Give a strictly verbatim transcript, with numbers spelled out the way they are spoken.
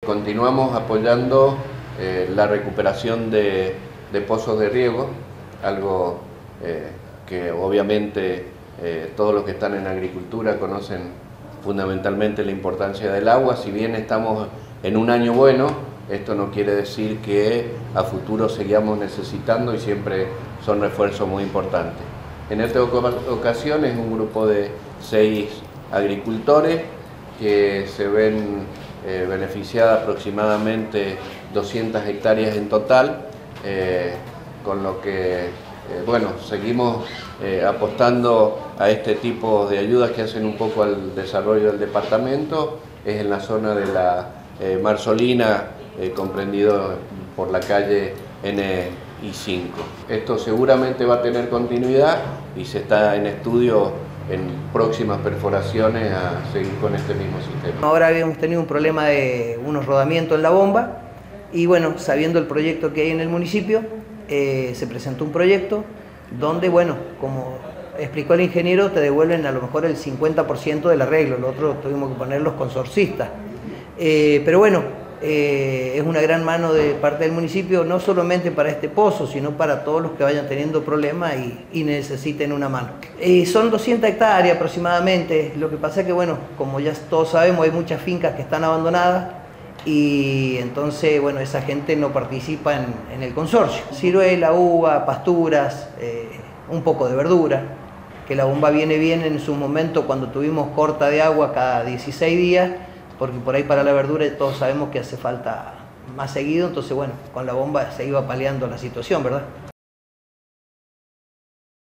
Continuamos apoyando eh, la recuperación de, de pozos de riego, algo eh, que obviamente eh, todos los que están en agricultura conocen fundamentalmente la importancia del agua. Si bien estamos en un año bueno, esto no quiere decir que a futuro sigamos necesitando y siempre son refuerzos muy importantes. En esta ocasión es un grupo de seis agricultores que se ven eh, beneficiadas aproximadamente doscientas hectáreas en total, eh, con lo que eh, bueno, seguimos eh, apostando a este tipo de ayudas que hacen un poco al desarrollo del departamento. Es en la zona de la eh, Marsolina, eh, comprendido por la calle N I cinco. Esto seguramente va a tener continuidad y se está en estudio en próximas perforaciones a seguir con este mismo sistema. Ahora habíamos tenido un problema de unos rodamientos en la bomba y bueno, sabiendo el proyecto que hay en el municipio, eh, se presentó un proyecto donde, bueno, como explicó el ingeniero, te devuelven a lo mejor el cincuenta por ciento del arreglo, lo otro tuvimos que poner los consorcistas. Eh, pero bueno, eh, es una gran mano de parte del municipio, no solamente para este pozo, sino para todos los que vayan teniendo problemas y, y necesiten una mano. Eh, son doscientas hectáreas aproximadamente, lo que pasa es que, bueno, como ya todos sabemos, hay muchas fincas que están abandonadas y entonces, bueno, esa gente no participa en, en el consorcio. Ciruela, uva, pasturas, eh, un poco de verdura, que la bomba viene bien en su momento cuando tuvimos corta de agua cada dieciséis días, porque por ahí para la verdura todos sabemos que hace falta más seguido, entonces bueno, con la bomba se iba paliando la situación, ¿verdad?